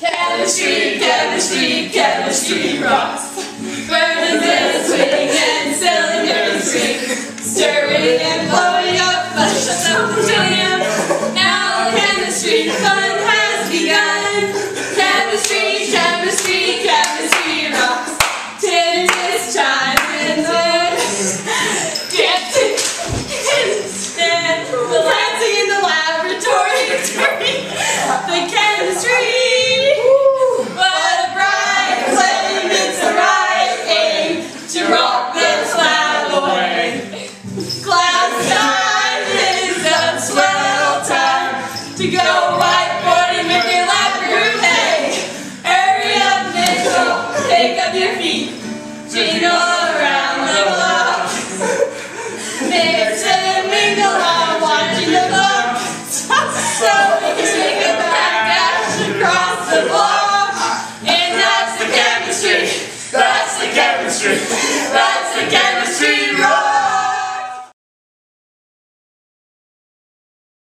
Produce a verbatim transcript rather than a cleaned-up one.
Chemistry, chemistry, chemistry rocks. Burners and swing and cylinders ring, stirring and blowing up a shutdown plutonium. Now chemistry fun has begun. Chemistry, chemistry, chemistry rocks. Tinnitus chimes in the dancing stand, dancing in the laboratory, turning the chemistry. To go whiteboarding with your lab group, hey! Hurry up, Nickel, pick up your feet, jingle around the block. Mix and mingle while watching the clock, so we can take a back dash across the block. And that's the chemistry, that's the chemistry.